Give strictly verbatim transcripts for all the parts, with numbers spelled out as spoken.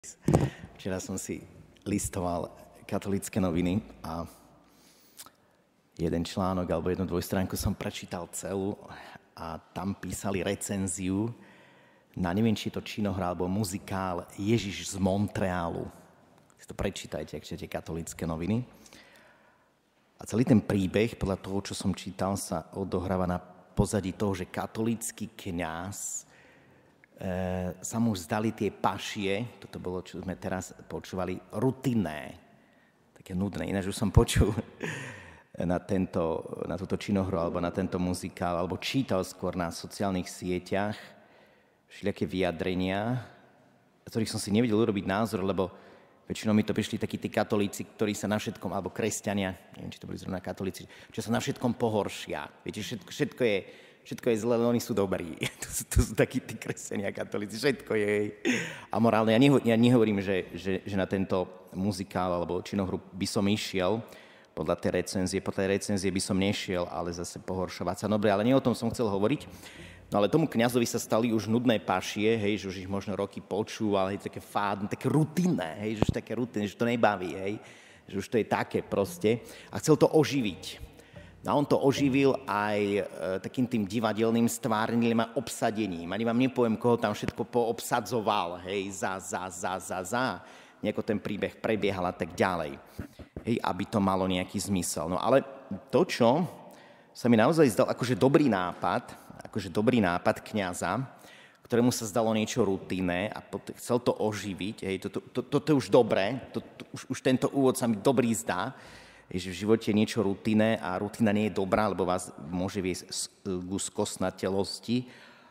Včera som si listoval katolícke noviny a jeden článok alebo jednu dvojstránku som prečítal celú a tam písali recenziu na, neviem, či to činohra alebo muzikál Ježiš z Montrealu. Si to prečítajte, ak čítate katolícke noviny. A celý ten príbeh, podľa toho, čo som čítal, sa odohráva na pozadí toho, že katolícky kňaz sa mu zdali tie pašie, toto bolo, čo sme teraz počúvali, rutinné, také nudné. Ináč už som počul na, tento, na túto činohru alebo na tento muzikál, alebo čítal skôr na sociálnych sieťach všelijaké vyjadrenia, z ktorých som si nevedel urobiť názor, lebo väčšinou mi to prišli takí tí katolíci, ktorí sa na všetkom, alebo kresťania, neviem, či to boli zrovna katolíci, čo sa na všetkom pohoršia. Viete, všetko, všetko je Všetko je zlé, ale oni sú dobrí. To sú, to sú takí tí kresťania, katolíci. Všetko je amorálne. Ja, neho, ja nehovorím, že, že, že na tento muzikál alebo činohru by som išiel podľa tej recenzie. Podľa tej recenzie by som nešiel, ale zase pohoršovať sa. Dobre, ale nie o tom som chcel hovoriť. No ale tomu kňazovi sa stali už nudné pašie, hej, že už ich možno roky počúval, hej, také fádne, také rutinné, hej, že už také rutinné, že to nebaví, hej, že už to je také proste. A chcel to oživiť. A on to oživil aj e, takým tým divadelným stvárnením a obsadením. Ani vám nepoviem, koho tam všetko poobsadzoval, hej, za, za, za, za, za. Nejako ten príbeh prebiehal a tak ďalej. Hej, aby to malo nejaký zmysel. No ale to, čo sa mi naozaj zdal akože dobrý nápad, akože dobrý nápad kňaza, ktorému sa zdalo niečo rutinné a pot- chcel to oživiť, hej, toto to, to, to, to je už dobré, to, to, už, už tento úvod sa mi dobrý zdá, že v živote je niečo rutinné a rutina nie je dobrá, lebo vás môže viesť ku skosnatelosti.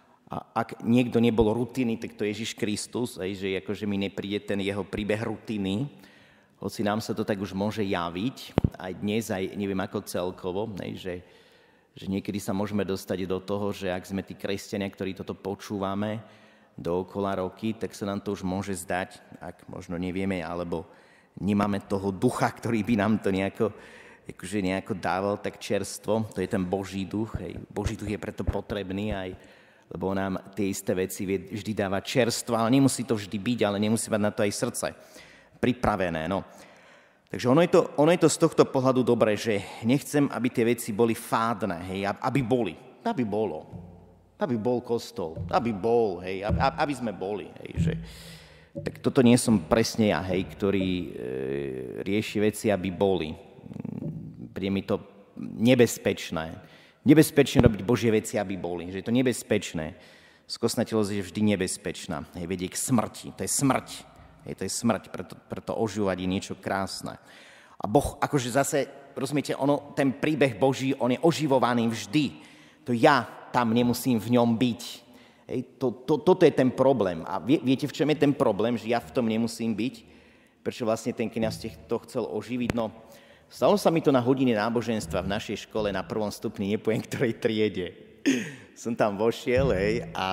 A ak niekto nebol rutiny, tak to je Ježiš Kristus, aj, že akože mi nepríde ten jeho príbeh rutiny, hoci nám sa to tak už môže javiť, aj dnes, aj neviem ako celkovo, aj, že, že niekedy sa môžeme dostať do toho, že ak sme tí kresťania, ktorí toto počúvame dookola roky, tak sa nám to už môže zdať, ak možno nevieme, alebo nemáme toho ducha, ktorý by nám to nejako, akože nejako dával tak čerstvo. To je ten Boží duch. Hej. Boží duch je preto potrebný, aj, lebo nám tie isté veci vie vždy dávať čerstvo, ale nemusí to vždy byť, ale nemusí mať na to aj srdce pripravené. No. Takže ono je, to, ono je to z tohto pohľadu dobré, že nechcem, aby tie veci boli fádne, hej, aby boli, aby bolo, aby bol kostol, aby bol, hej, aby sme boli, hej, že tak toto nie som presne ja, hej, ktorý e, rieši veci, aby boli. Príde mi to nebezpečné. Nebezpečné robiť Božie veci, aby boli. Že je to nebezpečné. Skosnatelosť je vždy nebezpečná. Hej, vedie k smrti. To je smrť. Hej, to je smrť, preto, preto oživovať je niečo krásne. A Boh, akože zase, rozumiete, ono, ten príbeh Boží, on je oživovaný vždy. To ja tam nemusím v ňom byť. Hej, to, to, toto je ten problém. A vie, viete, v čom je ten problém, že ja v tom nemusím byť? Prečo vlastne ten kňaz to chcel oživiť? No, stalo sa mi to na hodine náboženstva v našej škole na prvom stupni, nepoviem ktorej triede. Som tam vošiel, hej, a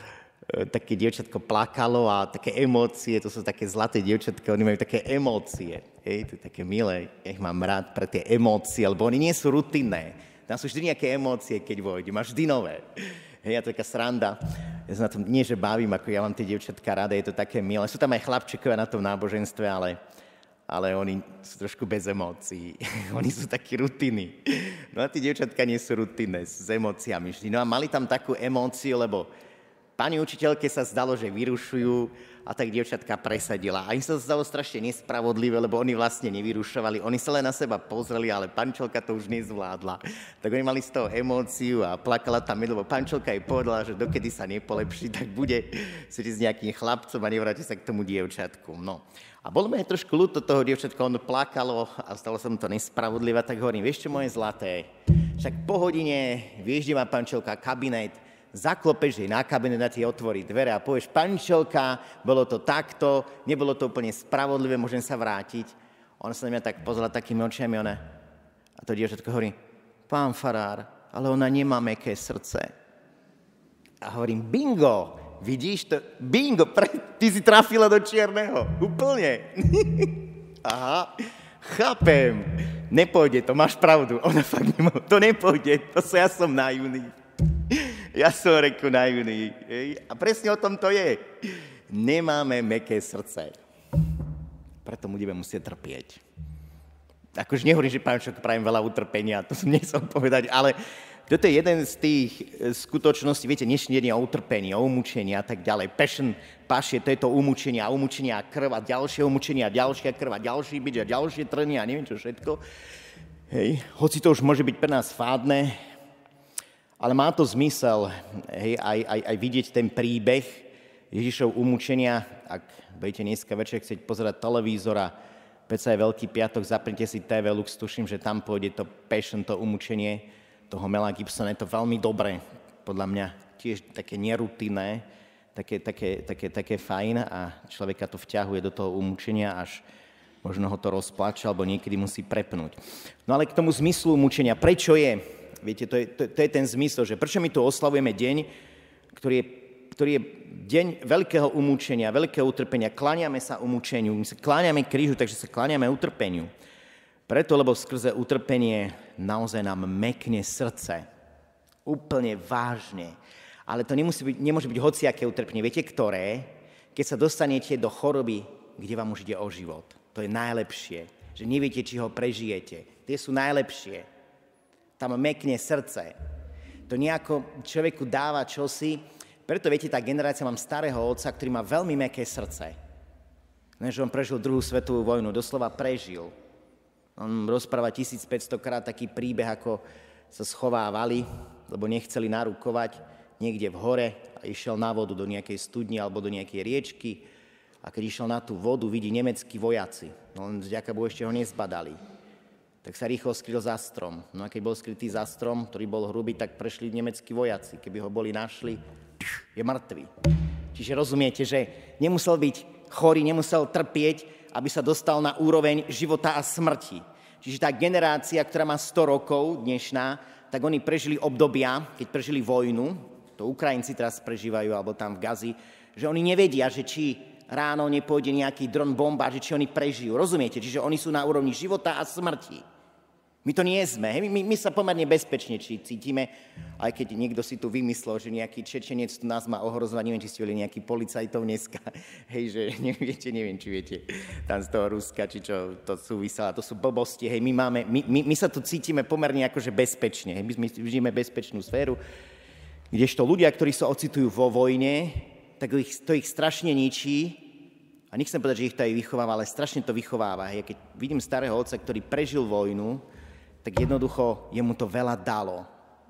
e, také dievčatko plakalo a také emócie, to sú také zlaté dievčatka, oni majú také emócie. Hej, to je také milé, ja ich mám rád pre tie emócie, lebo oni nie sú rutinné. Tam sú vždy nejaké emócie, keď vojde, máš vždy nové. Hej, a to je taká sranda. Ja sa na tom nie, že bavím, ako ja mám tie dievčatka rada, je to také milé. Sú tam aj chlapčekovia na tom náboženstve, ale, ale oni sú trošku bez emócií. Oni sú takí rutiny. No a tí dievčatka nie sú rutinné, s emóciami vždy. No a mali tam takú emóciu, lebo pani učiteľke sa zdalo, že vyrušujú a tak dievčatka presadila. A im sa to zdalo strašne nespravodlivé, lebo oni vlastne nevyrušovali. Oni sa len na seba pozreli, ale pančelka to už nezvládla. Tak oni mali z toho emóciu a plakala tam, lebo pančelka jej povedala, že dokedy sa nepolepší, tak bude sedieť s nejakým chlapcom a nevráti sa k tomu dievčatku. No. A bolo mi aj trošku ľúto toho dievčatka, ono plakalo a stalo sa mu to nespravodlivé, tak hovorím, vieš čo, moje zlaté, však po hodine, vieš, kde má pančelka kabinet, zaklopeš jej na kabinet a ti otvorí dvere a povieš, pančelka, bolo to takto, nebolo to úplne spravodlivé, môžem sa vrátiť. Ona sa na mňa tak pozrela takými očiami, ona, a to dievčatko hovorí, pán farár, ale ona nemá mäkké srdce. A hovorím, bingo, vidíš to, bingo, pre, ty si trafila do čierneho, úplne. Aha, chápem, nepôjde to, máš pravdu, ona fakt nemá, to nepôjde, to sa ja som naivný. Ja som reku naivný. Hej? A presne o tom to je. nemáme mäkké srdce. Preto budeme musieť trpieť. Akože nehovorím, že Pán Však prajem veľa utrpenia, to som nechcel povedať, ale toto je jeden z tých skutočností, viete, dnešný deň je o utrpení, o umúčení a tak ďalej. Passion, pašie, to je to umúčenie a umúčenie a krv a ďalšie umúčenie a ďalšia krv a ďalší bič a ďalšie trny a neviem čo všetko. Hej, hoci to už môže byť pre nás fádne, ale má to zmysel, hej, aj, aj, aj vidieť ten príbeh Ježišov umúčenia. Ak budete dneska večer chcieť pozerať televízora, predsa je Veľký piatok, zapnite si té vé Lux, tuším, že tam pôjde to Passion, to umúčenie toho Mela Gibsona. Je to veľmi dobré, podľa mňa tiež také nerutinné, také, také, také, také fajn a človeka to vťahuje do toho umúčenia, až možno ho to rozpláče, alebo niekedy musí prepnúť. No ale k tomu zmyslu umúčenia, prečo je? Viete, to je, to, to je ten zmysel, že prečo my tu oslavujeme deň, ktorý je, ktorý je deň veľkého umúčenia, veľkého utrpenia. Kláňame sa umúčeniu, my sa kláňame krížu, takže sa kláňame utrpeniu. Preto, lebo skrze utrpenie naozaj nám mäkne srdce. Úplne vážne. Ale to nemusí byť, nemôže byť hociaké utrpenie. Viete, ktoré? Keď sa dostanete do choroby, kde vám už ide o život. To je najlepšie. Že neviete, či ho prežijete. Tie sú najlepšie. Tam mäkne srdce. To nejako človeku dáva čosi. Preto, viete, tá generácia, mám starého otca, ktorý má veľmi mäkké srdce. Ne, že on prežil druhú svetovú vojnu. Doslova prežil. On rozpráva tisícpäťsto krát taký príbeh, ako sa schovávali, lebo nechceli narukovať niekde v hore a išiel na vodu do nejakej studne alebo do nejakej riečky a keď išiel na tú vodu, vidí nemeckí vojaci. No len vďaka Bohu ešte ho nezbadali. Tak sa rýchlo skryl za strom. No a keď bol skrytý za strom, ktorý bol hrubý, tak prešli nemeckí vojaci. Keby ho boli našli, je mŕtvý. Čiže rozumiete, že nemusel byť chorý, nemusel trpieť, aby sa dostal na úroveň života a smrti. Čiže tá generácia, ktorá má sto rokov dnešná, tak oni prežili obdobia, keď prežili vojnu, to Ukrajinci teraz prežívajú, alebo tam v Gazi, že oni nevedia, že či ráno nepôjde nejaký dron bomba, že či oni prežijú. Rozumiete? Čiže oni sú na úrovni života a smrti. My to nie sme. Hej? My, my sa pomerne bezpečne či cítime, aj keď niekto si tu vymyslel, že nejaký Čečenec tu nás má ohrozovať, neviem, či ste boli nejaký policajtov dneska, hej, že neviete, neviem, či viete, tam z toho Ruska, či čo to súvisela, to sú blbosti, hej, my, máme, my, my, my sa tu cítime pomerne akože bezpečne, hej, my žijeme bezpečnú sféru, kdežto ľudia, ktorí sa ocitujú vo vojne, tak ich, to ich strašne ničí, a nechcem povedať, že ich to aj vychováva, ale strašne to vychováva, hej, keď vidím starého otca, ktorý prežil vojnu, tak jednoducho jemu to veľa dalo.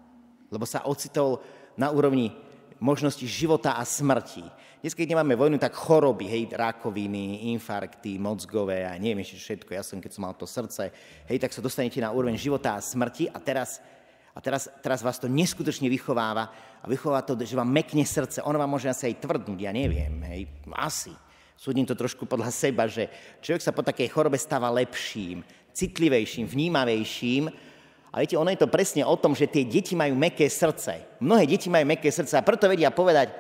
Lebo sa ocitol na úrovni možnosti života a smrti. Dnes, keď nemáme vojnu, tak choroby, hej, rakoviny, infarkty, mozgové a neviem ešte všetko. Ja som, keď som mal to srdce, hej, tak sa dostanete na úroveň života a smrti a teraz, a teraz, teraz vás to neskutočne vychováva a vychováva to, že vám mäkne srdce. Ono vám môže asi aj tvrdnúť, ja neviem, hej, asi. Súdim to trošku podľa seba, že človek sa po takej chorobe stáva lepším, citlivejším, vnímavejším. A viete, ono je to presne o tom, že tie deti majú mäkké srdce. Mnohé deti majú mäkké srdce a preto vedia povedať,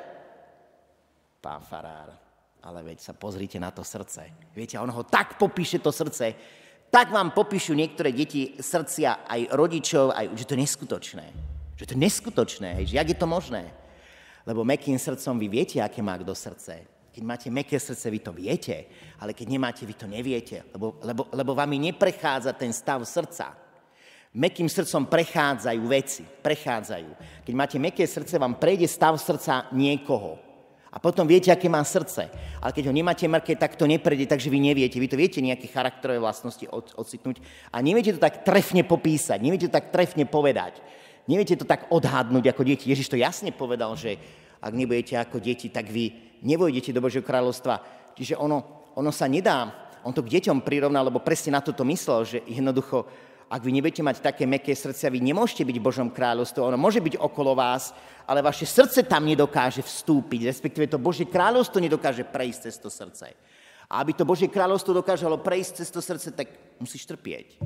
pán farár, ale veď sa pozrite na to srdce. Viete, ono ho tak popíše to srdce, tak vám popíšu niektoré deti srdcia aj rodičov, aj, že to je neskutočné. Že to je neskutočné, hej, že jak je to možné? Lebo mäkkým srdcom vy viete, aké má kto srdce. Keď máte mäkké srdce, vy to viete, ale keď nemáte, vy to neviete, lebo, lebo, lebo vami neprechádza ten stav srdca. Mäkkým srdcom prechádzajú veci, prechádzajú. Keď máte mäkké srdce, vám prejde stav srdca niekoho. A potom viete, aké má srdce. Ale keď ho nemáte mäkké, tak to neprejde, takže vy neviete. Vy to viete nejaké charakterové vlastnosti ocitnúť a neviete to tak trefne popísať, neviete to tak trefne povedať. Neviete to tak odhadnúť ako deti. Ježiš to jasne povedal, že ak nebudete ako deti, tak vy nevojdete do Božieho kráľovstva. Čiže ono, ono sa nedá, on to k deťom prirovnal, lebo presne na toto myslel, že jednoducho, ak vy nebudete mať také mäkké srdcia, vy nemôžete byť v Božom kráľovstve, ono môže byť okolo vás, ale vaše srdce tam nedokáže vstúpiť, respektíve to Božie kráľovstvo nedokáže prejsť cez to srdce. A aby to Božie kráľovstvo dokážalo prejsť cez to srdce, tak musíš trpieť.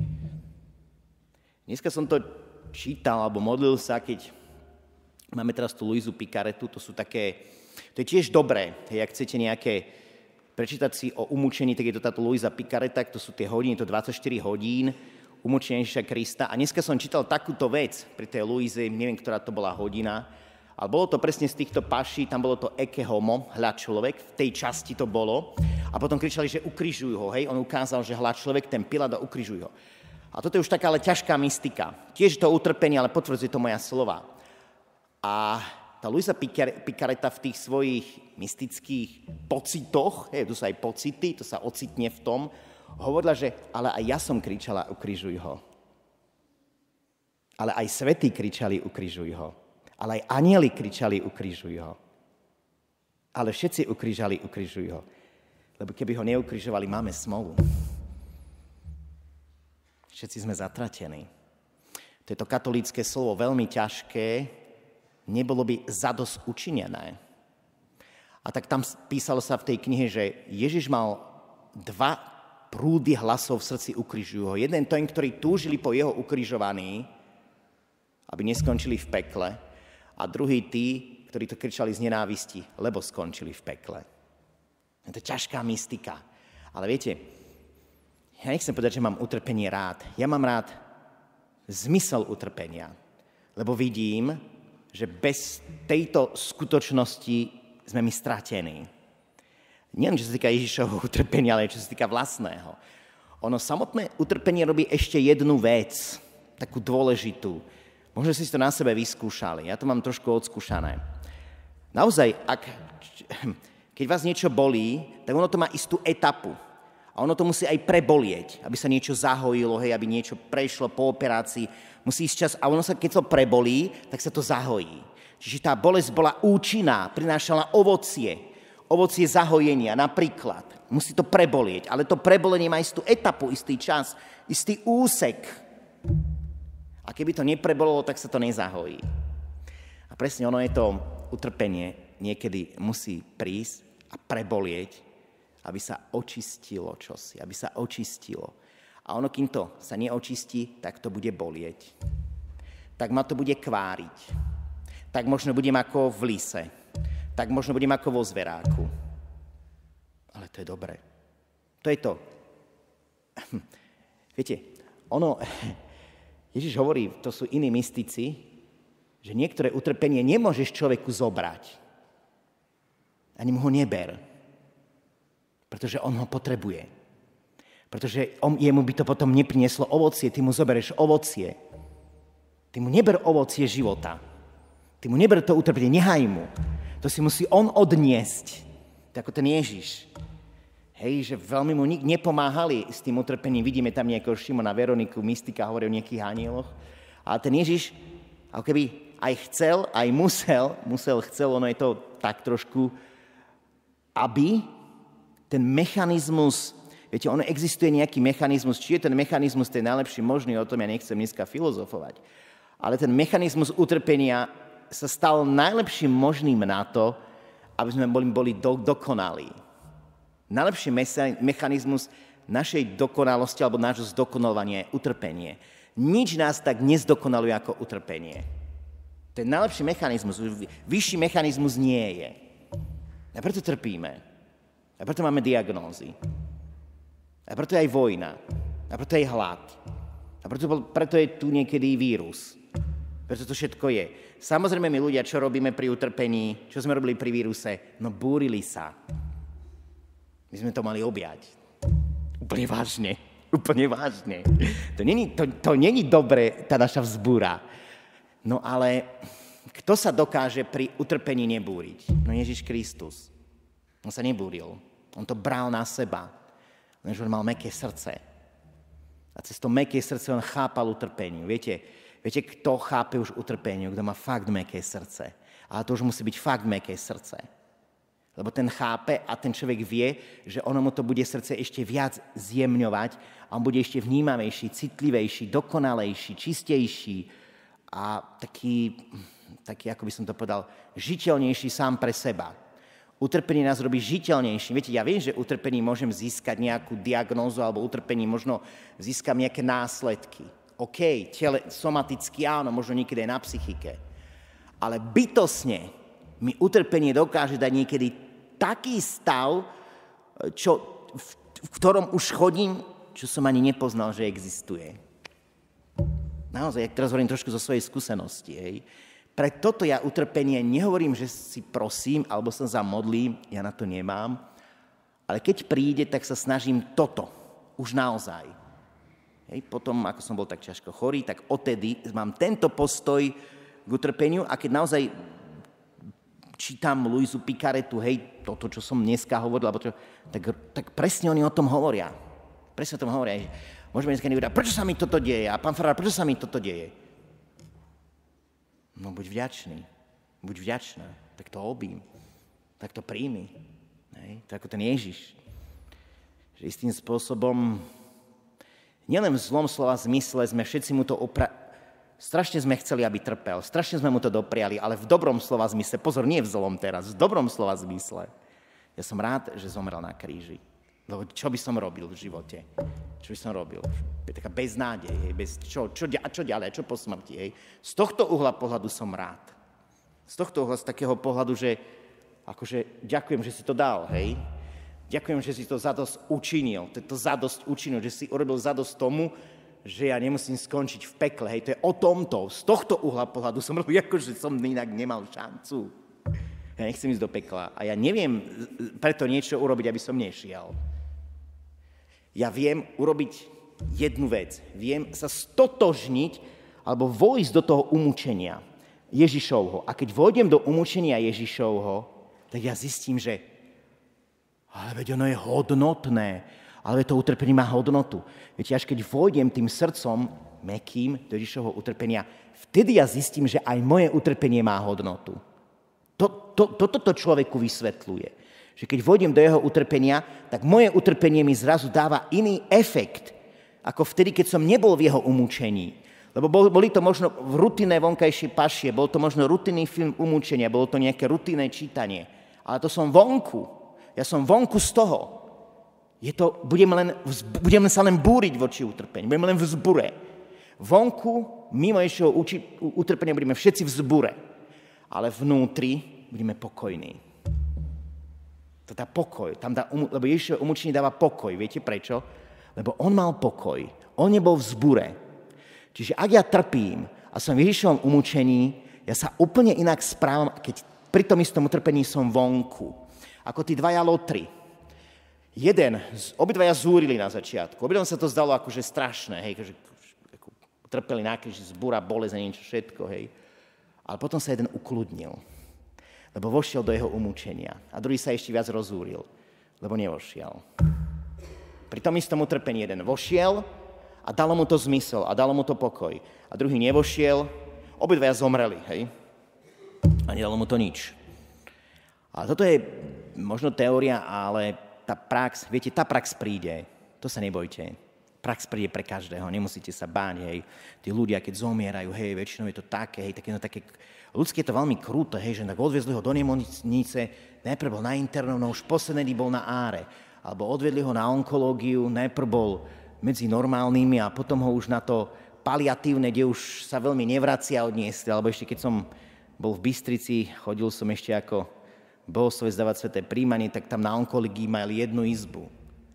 Dneska som to čítal, alebo modlil sa, keď máme teraz tú Luizu Picaretu, to sú také. To je tiež dobré, hej, ak chcete nejaké prečítať si o umúčení, tak je to táto Luisa Picareta, to sú tie hodiny, to dvadsaťštyri hodín, umúčenia Ježiša Krista. A dneska som čítal takúto vec pri tej Luize, neviem, ktorá to bola hodina, Ale bolo to presne z týchto paší, tam bolo to eke homo, hľad človek, v tej časti to bolo. A potom kričali, že ukrižujú ho, hej, on ukázal, že hľad človek, ten Pilát a ukrižujú ho. A toto je už taká ale ťažká mystika. Tiež to utrpenie, ale potvrdzuje to moja slova. A tá Luisa Picaretta v tých svojich mystických pocitoch, hej, tu sú aj pocity, to sa ocitne v tom, hovorila, že ale aj ja som kričala, ukrižuj ho. Ale aj svätí kričali, ukrižuj ho. Ale aj anjeli kričali, ukrižuj ho. Ale všetci ukrižali, ukrižuj ho. Lebo keby ho neukrižovali, máme smolu. Všetci sme zatratení. To je to katolícke slovo veľmi ťažké, nebolo by zadosť učinené. A tak tam písalo sa v tej knihe, že Ježiš mal dva prúdy hlasov v srdci, ukrižujú ho. Jeden ten, ktorí túžili po jeho ukrižovaní, aby neskončili v pekle, a druhý tí, ktorí to kričali z nenávisti, lebo skončili v pekle. Je to ťažká mystika. Ale viete, ja nechcem povedať, že mám utrpenie rád. Ja mám rád zmysel utrpenia, lebo vidím, že bez tejto skutočnosti sme my stratení. Nielen, čo sa týka Ježišovho utrpenia, ale čo sa týka vlastného. Ono samotné utrpenie robí ešte jednu vec, takú dôležitú. Možno si to na sebe vyskúšali, ja to mám trošku odskúšané. Naozaj, ak, keď vás niečo bolí, tak ono to má istú etapu. A ono to musí aj prebolieť, aby sa niečo zahojilo, hej, aby niečo prešlo po operácii. Musí ísť čas a ono sa, keď to prebolí, tak sa to zahojí. Čiže tá bolesť bola účinná, prinášala ovocie. Ovocie zahojenia, napríklad. Musí to prebolieť, ale to prebolenie má istú etapu, istý čas, istý úsek. A keby to neprebolilo, tak sa to nezahojí. A presne ono je to utrpenie, niekedy musí prísť a prebolieť, aby sa očistilo čosi, aby sa očistilo. A ono, kým to sa neočistí, tak to bude bolieť. Tak ma to bude kváriť. Tak možno budem ako v lise. Tak možno budem ako vo zveráku. Ale to je dobré. To je to. Viete, ono, Ježiš hovorí, to sú iní mystici, že niektoré utrpenie nemôžeš človeku zobrať. Ani mu ho neber. Pretože on ho potrebuje. Pretože on, jemu by to potom neprinieslo ovocie, ty mu zobereš ovocie. Ty mu neber ovocie života. Ty mu neber to utrpenie, nehaj mu. To si musí on odniesť. To ako ten Ježiš. Hej, že veľmi mu nepomáhali s tým utrpením. Vidíme tam nejakého Šimona Veroniku, mystika, hovorí o nejakých anieloch. Ale ten Ježiš, ako keby aj chcel, aj musel, musel, chcel, ono je to tak trošku, aby ten mechanizmus, viete, ono existuje nejaký mechanizmus, či je ten mechanizmus ten najlepší možný, o tom ja nechcem dneska filozofovať, ale ten mechanizmus utrpenia sa stal najlepším možným na to, aby sme boli, boli do, dokonalí. Najlepší mechanizmus našej dokonalosti alebo nášho zdokonalovania je utrpenie. Nič nás tak nezdokonaluje ako utrpenie. To je najlepší mechanizmus, vyšší mechanizmus nie je. A preto trpíme. A preto máme diagnózy. A preto je aj vojna. A preto je hlad. A preto, preto je tu niekedy vírus. Preto to všetko je. Samozrejme, my ľudia, čo robíme pri utrpení, čo sme robili pri víruse? No búrili sa. My sme to mali objať. Úplne vážne. Úplne vážne. To není, to, to není dobre, tá naša vzbúra. No ale kto sa dokáže pri utrpení nebúriť? No Ježiš Kristus. On sa nebúril. On to bral na seba. Lenže on mal mäkké srdce. A cez to mäkké srdce on chápal utrpeniu. Viete, viete, kto chápe už utrpeniu? Kto má fakt mäkké srdce. Ale to už musí byť fakt mäkké srdce. Lebo ten chápe a ten človek vie, že ono mu to bude srdce ešte viac zjemňovať a on bude ešte vnímavejší, citlivejší, dokonalejší, čistejší a taký, taký, ako by som to povedal, žiteľnejší sám pre seba. Utrpenie nás robí žiteľnejším. Viete, ja viem, že utrpení môžem získať nejakú diagnózu alebo utrpení možno získam nejaké následky. OK, tele, somaticky áno, možno niekedy aj na psychike. Ale bytostne mi utrpenie dokáže dať niekedy taký stav, čo, v, v ktorom už chodím, čo som ani nepoznal, že existuje. Naozaj, jak teraz hovorím trošku zo svojej skúsenosti, hej. Pre toto ja utrpenie nehovorím, že si prosím, alebo sa zamodlím, ja na to nemám, ale keď príde, tak sa snažím toto, už naozaj. Hej, potom, ako som bol tak ťažko chorý, tak odtedy mám tento postoj k utrpeniu a keď naozaj čítam Louisu Picaretu, hej, toto, čo som dneska hovoril, alebo čo, tak, tak presne oni o tom hovoria. Presne o tom hovoria. Môžeme dneska nevedať, prečo sa mi toto deje? A pán farár, prečo sa mi toto deje? No buď vďačný. Buď vďačná. Tak to obím. Tak to príjmi. Hej, to ako ten Ježiš. Že istým spôsobom, nielen v zlom slova zmysle, sme všetci mu to opra... Strašne sme chceli, aby trpel. Strašne sme mu to dopriali, ale v dobrom slova zmysle. Pozor, nie v zlom teraz, v dobrom slova zmysle. Ja som rád, že zomrel na kríži. Lebo čo by som robil v živote? Čo by som robil? Je taká beznádej, hej, bez čo, čo, čo ďalej, čo po smrti, hej. Z tohto uhla pohľadu som rád. Z tohto uhla, z takého pohľadu, že akože ďakujem, že si to dal, hej. Ďakujem, že si to zadosť učinil. To je to zadosť učinil, že si urobil zadosť tomu, že ja nemusím skončiť v pekle, hej. To je o tomto. Z tohto uhla pohľadu som robil, akože som inak nemal šancu. Ja nechcem ísť do pekla a ja neviem preto niečo urobiť, aby som nešiel. Ja viem urobiť jednu vec. Viem sa stotožniť alebo vojsť do toho umúčenia Ježišovho. A keď vojdem do umúčenia Ježišovho, tak ja zistím, že ale veď ono je hodnotné, ale to utrpenie má hodnotu. Viete, až keď vojdem tým srdcom mäkkým do Ježišovho utrpenia, vtedy ja zistím, že aj moje utrpenie má hodnotu. To, to, toto to človeku vysvetľuje. Že keď vojdem do jeho utrpenia, tak moje utrpenie mi zrazu dáva iný efekt, ako vtedy, keď som nebol v jeho umúčení. Lebo boli to možno v rutinné vonkajšie pašie, bol to možno rutinný film umúčenia, bolo to nejaké rutinné čítanie. Ale to som vonku. Ja som vonku z toho. Je to, budem, len, budem sa len búriť voči utrpeniu, budem len v zbure. Vonku, mimo Ježišovho utrpenia, budeme všetci v zbure. Ale vnútri budeme pokojní. To dá pokoj, tam dá, lebo Ježišovo umúčenie dáva pokoj. Viete prečo? Lebo on mal pokoj. On nebol v zbure. Čiže ak ja trpím a som v Ježišovom umúčení, ja sa úplne inak správam, keď pri tom istom utrpení som vonku. Ako tí dvaja lotri. Jeden, obidvaja zúrili na začiatku. Obidvom sa to zdalo akože strašné, hej, že trpeli na kríži, zbúra, bolesť a niečo všetko, hej. Ale potom sa jeden ukludnil, lebo vošiel do jeho umúčenia. A druhý sa ešte viac rozúril, lebo nevošiel. Pri tom istom utrpení jeden vošiel a dalo mu to zmysel a dalo mu to pokoj. A druhý nevošiel, obidvaja zomreli, hej? A nedalo mu to nič. A toto je možno teória, ale tá prax, viete, tá prax príde. To sa nebojte. Prax príde pre každého, nemusíte sa báť, hej. Tí ľudia, keď zomierajú, hej, väčšinou je to také, hej, také, no, také ľudské je to veľmi krúte, hej, že tak odviezli ho do nemocnice, najprv bol na internovnom, už posledný bol na áre, alebo odvedli ho na onkológiu, najprv bol medzi normálnymi a potom ho už na to paliatívne, kde už sa veľmi nevracia odniesli, alebo ešte keď som bol v Bystrici, chodil som ešte ako bohoslovec dávať sväté príjmanie, tak tam na onkológii mali jednu izbu.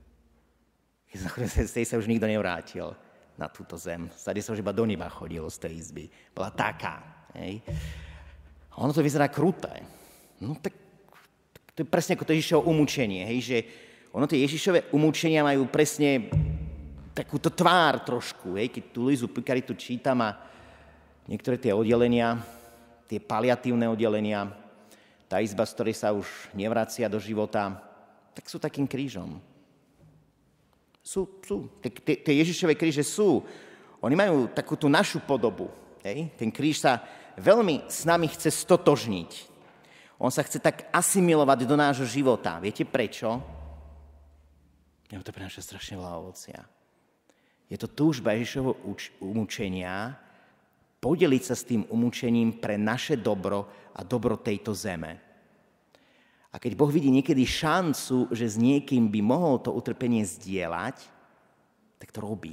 Z tej sa už nikto nevrátil na túto zem. Zade sa už iba do neba chodilo z tej izby. Bola taká. Hej. A ono to vyzerá kruté. No tak to je presne ako to Ježišovo umúčenie. Hej, že ono tie Ježišové umúčenia majú presne takúto tvár trošku. Hej, keď tú Louisu Picaretu čítam a niektoré tie oddelenia, tie paliatívne oddelenia, tá izba, z ktorej sa už nevracia do života, tak sú takým krížom. Sú, sú. Tie Ježišové kríže sú. Oni majú takú tú našu podobu. Hej? Ten kríž sa veľmi s nami chce stotožniť. On sa chce tak asimilovať do nášho života. Viete prečo? Lebo to prináša strašne veľa ovocia. Je to túžba Ježišovho umúčenia podeliť sa s tým umúčením pre naše dobro a dobro tejto zeme. A keď Boh vidí niekedy šancu, že s niekým by mohol to utrpenie zdieľať, tak to robí.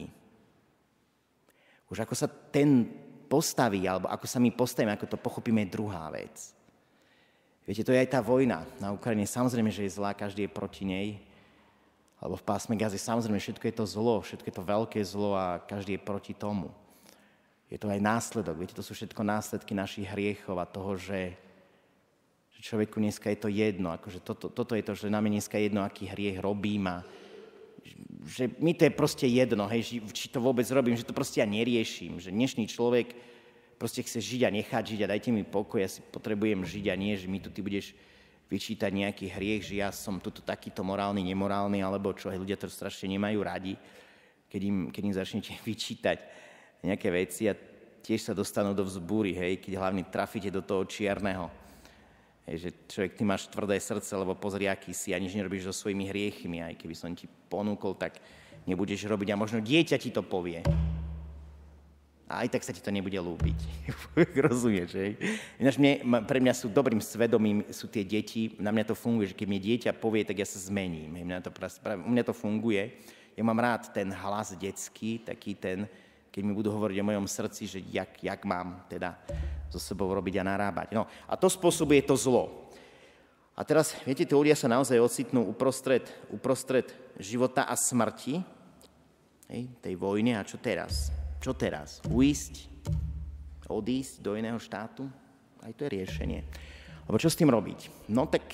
Už ako sa ten postaví, alebo ako sa my postavíme, ako to pochopíme, je druhá vec. Viete, to je aj tá vojna na Ukrajine. Samozrejme, že je zlá, každý je proti nej. Alebo v pásme Gazy, samozrejme, všetko je to zlo, všetko je to veľké zlo a každý je proti tomu. je to aj následok. Viete, to sú všetko následky našich hriechov a toho, že, že človeku dneska je to jedno. Akože toto, toto je to, že nám je dneska jedno, aký hriech robím a že mi to je proste jedno, hej, či to vôbec robím, že to proste ja neriešim. Že dnešný človek proste chce žiť a nechať žiť a dajte mi pokoj, ja si potrebujem žiť a nie, že mi tu ty budeš vyčítať nejaký hriech, že ja som tuto takýto morálny, nemorálny, alebo čo, hej, ľudia to strašne nemajú radi, keď im, keď im začnete vyčítať nejaké veci a tiež sa dostanú do vzbúry, hej, keď hlavne trafíte do toho čierneho. Hej, že človek, ty máš tvrdé srdce, lebo pozri, aký si a nič nerobíš so svojimi hriechmi. Aj keby som ti ponúkol, tak nebudeš robiť a možno dieťa ti to povie. A aj tak sa ti to nebude ľúbiť. Rozumieš, hej? Ináč mne, pre mňa sú dobrým svedomím, sú tie deti, na mňa to funguje, že keď mi dieťa povie, tak ja sa zmením. Hej, mňa to, u mňa to funguje. Ja mám rád ten hlas detský, taký ten, keď mi budú hovoriť o mojom srdci, že jak, jak mám teda so sebou robiť a narábať. No a to spôsobuje to zlo. A teraz, viete, tí ľudia sa naozaj ocitnú uprostred, uprostred života a smrti, hej, tej vojny. A čo teraz? Čo teraz? Uísť? Odísť do iného štátu? Aj to je riešenie. Lebo čo s tým robiť? No tak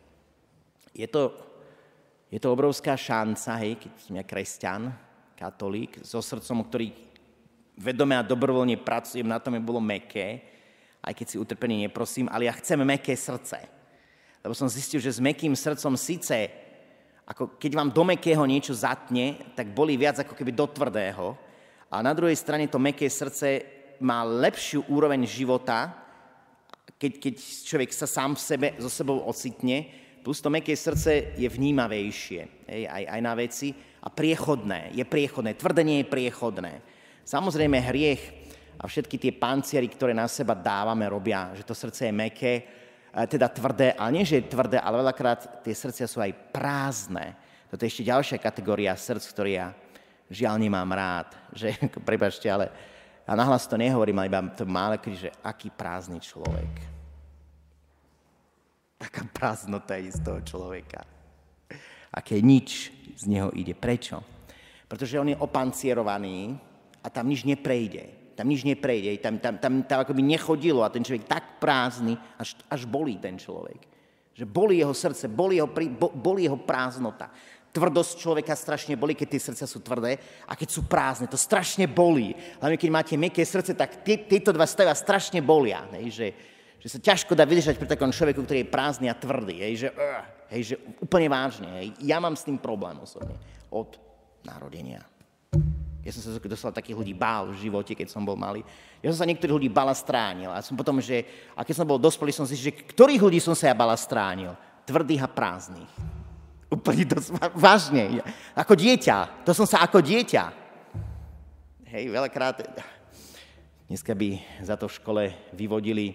je to, je to obrovská šanca, hej, keď som ja kresťan, katolík, so srdcom, ktorý vedome a dobrovoľne pracujem na tom, aby bolo mäkké, aj keď si utrpenie neprosím, ale ja chcem mäkké srdce. Lebo som zistil, že s mäkkým srdcom síce, ako keď vám do mäkkého niečo zatne, tak bolí viac ako keby do tvrdého. A na druhej strane to mäkké srdce má lepšiu úroveň života, keď, keď človek sa sám v sebe, so sebou ocitne, plus to mäkké srdce je vnímavejšie, hej, aj, aj na veci a priechodné, je priechodné, tvrdé nie je priechodné. Samozrejme hriech a všetky tie panciery, ktoré na seba dávame, robia, že to srdce je mäkké, teda tvrdé, ale nie, že je tvrdé, ale veľakrát tie srdcia sú aj prázdne. Toto je ešte ďalšia kategória srdc, ktoré ja žiaľ nemám rád. Že, prepáčte, ale a nahlas to nehovorím, ale iba to mále kedy, že aký prázdny človek. Taká prázdnota je z toho človeka. Aké nič z neho ide. Prečo? Pretože on je opancierovaný a tam nič neprejde. Tam nič neprejde, tam, tam, tam, tam akoby nechodilo a ten človek tak prázdny, až, až bolí ten človek. Že bolí jeho srdce, bolí jeho, bolí jeho prázdnota. Tvrdosť človeka strašne bolí, keď tie srdcia sú tvrdé a keď sú prázdne, to strašne bolí. Hlavne keď máte mäkké srdce, tak tie, tieto dva stavia strašne bolia. Hej, že, že sa ťažko dá vydržať pri takom človeku, ktorý je prázdny a tvrdý. Hej, že, uh, hej, že úplne vážne. Hej. Ja mám s tým problém osobne. Od narodenia. Ja som sa dostal takých ľudí bál v živote, keď som bol malý. Ja som sa niektorých ľudí bál a stránil. A som potom, že, a keď som bol dospelý, som si, že ktorých ľudí som sa ja bál a stránil? Tvrdých a prázdnych. Úplne dosť vážne. Ako dieťa. To som sa ako dieťa. Hej, veľakrát. Dneska by za to v škole vyvodili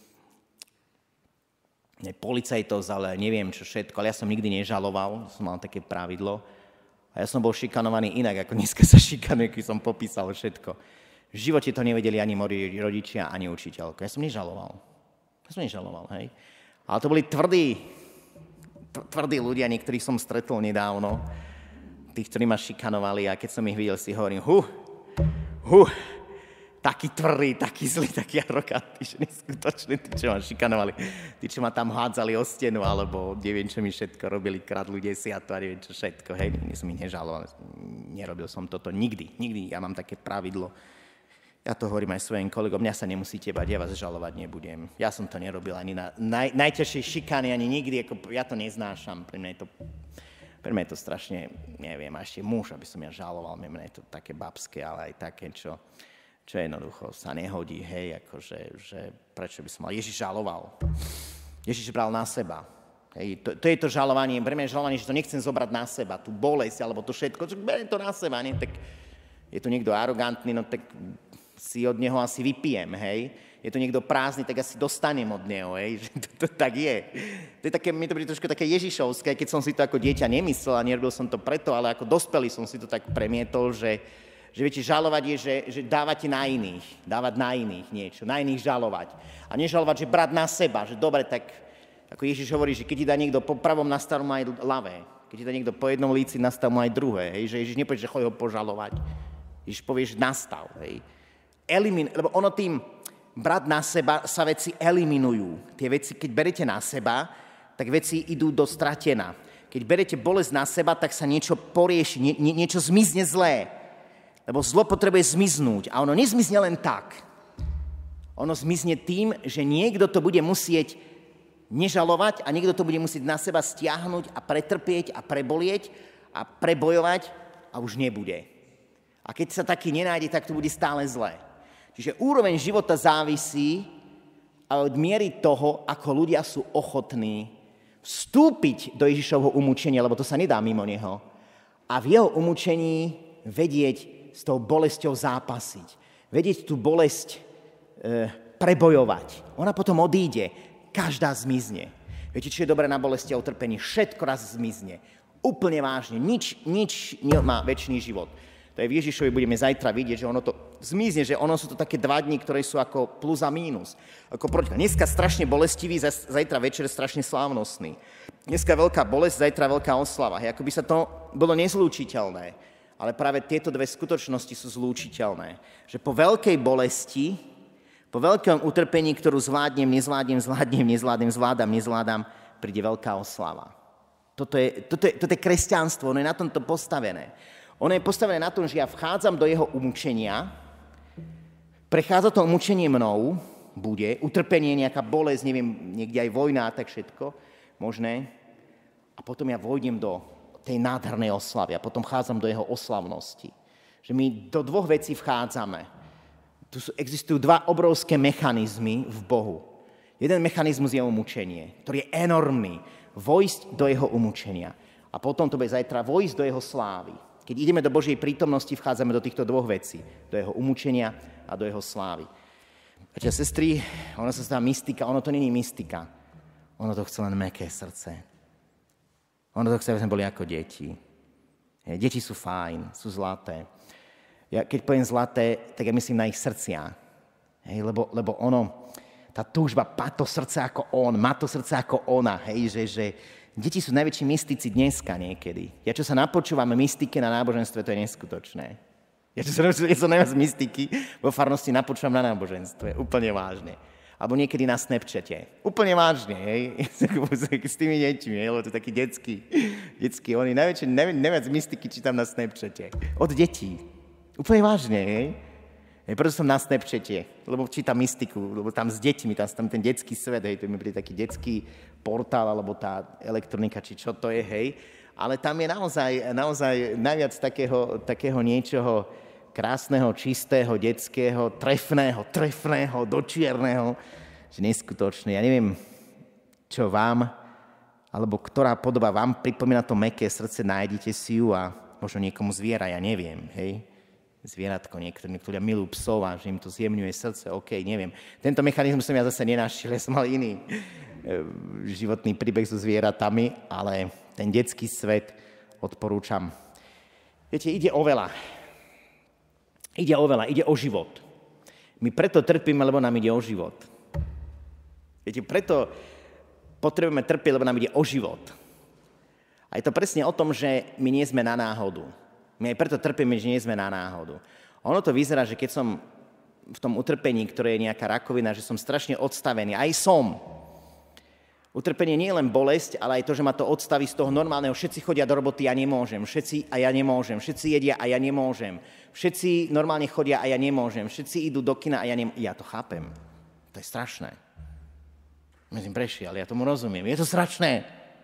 ne, policajtov, ale neviem čo všetko. Ale ja som nikdy nežaloval. Som mal také pravidlo. A ja som bol šikanovaný inak, ako dneska sa šikanuje, keď som popísal všetko. V živote to nevedeli ani moji rodičia, ani učiteľka. Ja som nežaloval. Ja som nežaloval, hej. Ale to boli tvrdí, tvrdí ľudia, niektorých som stretol nedávno. Tých, ktorí ma šikanovali a keď som ich videl, si hovorím, hu, hu, taký tvrdý, taký zlý, taký arogantný, že neskutočný, tí, čo ma šikanovali, tí, čo ma tam hádzali o stenu, alebo neviem, čo mi všetko robili, kradli desiatu a neviem, čo všetko, hej, nie som ich nežaloval, nerobil som toto nikdy, nikdy, ja mám také pravidlo, ja to hovorím aj svojim kolegom, mňa sa nemusíte bať, ja vás žalovať nebudem, ja som to nerobil ani na naj, najťažšej šikany, ani nikdy, ako ja to neznášam, pre mňa je to, pre mňa je to strašne, neviem, a ešte muž, aby som ja žaloval, mňa je to také babské, ale aj také, čo čo jednoducho sa nehodí, hej, akože, že prečo by som mal. Ježiš žaloval. Ježiš bral na seba. Hej, to, to je to žalovanie, pre mňa je žalovanie, že to nechcem zobrať na seba, tú bolesť, alebo to všetko, že beriem to na seba, nie? Tak je to niekto arogantný, no tak si od neho asi vypijem, hej. Je to niekto prázdny, tak asi dostanem od neho, hej, že to, to tak je. To je také, mi to príde trošku také ježišovské, keď som si to ako dieťa nemyslel a nerobil som to preto, ale ako dospelý som si to tak premietol, že Že viete, žalovať je, že, že dávate na iných, dávať na iných niečo, na iných žalovať. A nežalovať, že brať na seba, že dobre, tak ako Ježiš hovorí, že keď ti dá niekto po pravom, nastav mu aj ľavé. Keď ti dá niekto po jednom líci, nastav mu aj druhé. Hej? Že Ježiš nepovie, že choď ho požalovať. Ježiš povie, že nastav. Hej? elimin, lebo ono tým brať na seba sa veci eliminujú. Tie veci, keď berete na seba, tak veci idú do stratená. Keď berete bolesť na seba, tak sa niečo porieši, nie, nie, niečo zmizne zlé. Lebo zlo potrebuje zmiznúť. A ono nezmizne len tak. Ono zmizne tým, že niekto to bude musieť nežalovať a niekto to bude musieť na seba stiahnuť a pretrpieť a prebolieť a prebojovať a už nebude. A keď sa taký nenájde, tak to bude stále zlé. Čiže úroveň života závisí od miery toho, ako ľudia sú ochotní vstúpiť do Ježišovho umúčenia, lebo to sa nedá mimo neho. A v jeho umúčení vedieť s tou bolesťou zápasiť. Vedieť tú bolesť e, prebojovať. Ona potom odíde. Každá zmizne. Viete, čo je dobré na bolesti a utrpení? Všetko raz zmizne. Úplne vážne. Nič, nič nemá večný život. To je v Ježišovi budeme zajtra vidieť, že ono to zmizne, že ono sú to také dva dni, ktoré sú ako plus a mínus. Ako proti. Dneska strašne bolestivý, zajtra večer strašne slávnostný. Dneska veľká bolesť, zajtra veľká oslava. Hej, ako by sa to bolo nezlúčiteľné. Ale práve tieto dve skutočnosti sú zlúčiteľné. Že po veľkej bolesti, po veľkom utrpení, ktorú zvládnem, nezvládnem, zvládnem, nezvládnem, zvládam, nezvládam, príde veľká oslava. Toto je, toto je, toto je kresťanstvo, ono je na tomto postavené. Ono je postavené na tom, že ja vchádzam do jeho umúčenia, prechádza to umúčenie mnou, bude, utrpenie, nejaká bolesť, neviem, niekde aj vojna a tak všetko, možné. A potom ja vojdem do tej nádhernej oslavy a potom vchádzam do jeho oslavnosti. Že my do dvoch vecí vchádzame. Tu sú, existujú dva obrovské mechanizmy v Bohu. Jeden mechanizmus je umúčenie, ktorý je enormný. Vojsť do jeho umúčenia. A potom to bude zajtra vojsť do jeho slávy. Keď ideme do Božej prítomnosti, vchádzame do týchto dvoch vecí. Do jeho umúčenia a do jeho slávy. Bratia, sestry, ono sa stá mystika, ono to není mystika. Ono to chce len mäkké srdce. Ono to chce, aby sme boli ako deti. Deti sú fajn, sú zlaté. Ja, keď poviem zlaté, tak ja myslím na ich srdcia. Hej, lebo, lebo ono, tá túžba, má to srdce ako on, má to srdce ako ona. Hej, že, že deti sú najväčší mystici dneska niekedy. Ja, čo sa napočúvam mystike na náboženstve, to je neskutočné. Ja, čo sa ja som najviac mystiky vo farnosti napočúvam na náboženstve. Úplne vážne. Alebo niekedy na Snapchate. Úplne vážne, hej. S tými deťmi, hej, lebo to je taký detský. detský. Oni najväčšie, najviac mystiky čítam na Snapchate. Od detí. Úplne vážne, hej. Hej, preto som na Snapchate, lebo čítam mystiku, lebo tam s deťmi, tam, tam ten detský svet, hej, to mi príde taký detský portál, alebo tá elektronika, či čo to je, hej. Ale tam je naozaj, naozaj najviac takého, takého niečoho krásneho, čistého, detského, trefného, trefného, dočierneho, že neskutočné. Ja neviem, čo vám, alebo ktorá podoba vám pripomína to mäkké srdce, nájdete si ju a možno niekomu zviera, ja neviem, hej. Zvieratko, niektorí, niektorí milujú psov a že im to zjemňuje srdce, OK, neviem. Tento mechanizmus som ja zase nenašiel, ja som mal iný e, životný príbeh so zvieratami, ale ten detský svet odporúčam. Viete, ide o veľa. Ide o veľa, ide o život. My preto trpíme, lebo nám ide o život. Viete, preto potrebujeme trpieť, lebo nám ide o život. A je to presne o tom, že my nie sme na náhodu. My aj preto trpíme, že nie sme na náhodu. Ono to vyzerá, že keď som v tom utrpení, ktoré je nejaká rakovina, že som strašne odstavený. Aj som. Utrpenie nie je len bolesť, ale aj to, že ma to odstaví z toho normálneho. Všetci chodia do roboty, ja nemôžem. Všetci a ja nemôžem. Všetci jedia a ja nemôžem. Všetci normálne chodia a ja nemôžem. Všetci idú do kina a ja nemôžem. Ja to chápem. To je strašné. Myslím, prešiel, ja tomu rozumiem. Je to strašné.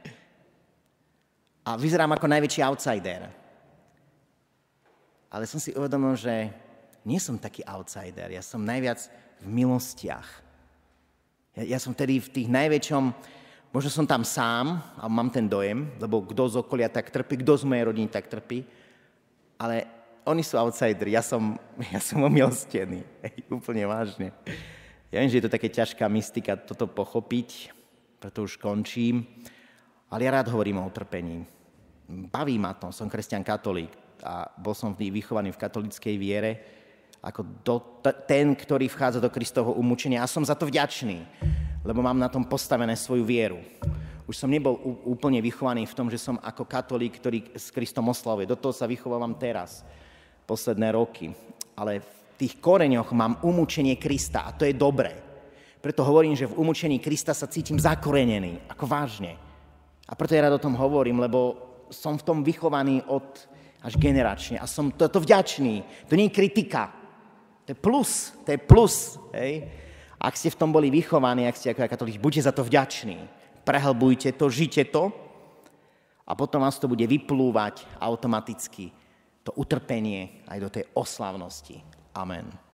A vyzerám ako najväčší outsider. Ale som si uvedomil, že nie som taký outsider. Ja som najviac v milostiach. Ja, ja som tedy v tých najväčšom, možno som tam sám, a mám ten dojem, lebo kto z okolia tak trpí, kto z mojej rodiny tak trpí, ale oni sú outsideri, ja som, ja som omilostený. Hej, úplne vážne. Ja viem, že je to také ťažká mystika toto pochopiť, preto už končím, ale ja rád hovorím o utrpení. Baví ma to, som kresťan katolík. A bol som vychovaný v katolíckej viere ako do, t- ten, ktorý vchádza do Kristovho umúčenia. A som za to vďačný, lebo mám na tom postavené svoju vieru. Už som nebol ú- úplne vychovaný v tom, že som ako katolík, ktorý s Kristom oslavuje. Do toho sa vychovávam teraz, posledné roky. Ale tých koreňoch mám umúčenie Krista a to je dobré. Preto hovorím, že v umúčení Krista sa cítim zakorenený, ako vážne. A preto ja rád o tom hovorím, lebo som v tom vychovaný od až generačne a som toto vďačný. To nie je kritika, to je plus, to je plus. Hej? Ak ste v tom boli vychovaní, ak ste ako katolíci, buďte za to vďační. Prehlbujte to, žite to a potom vás to bude vyplúvať automaticky to utrpenie aj do tej oslávnosti. Amen.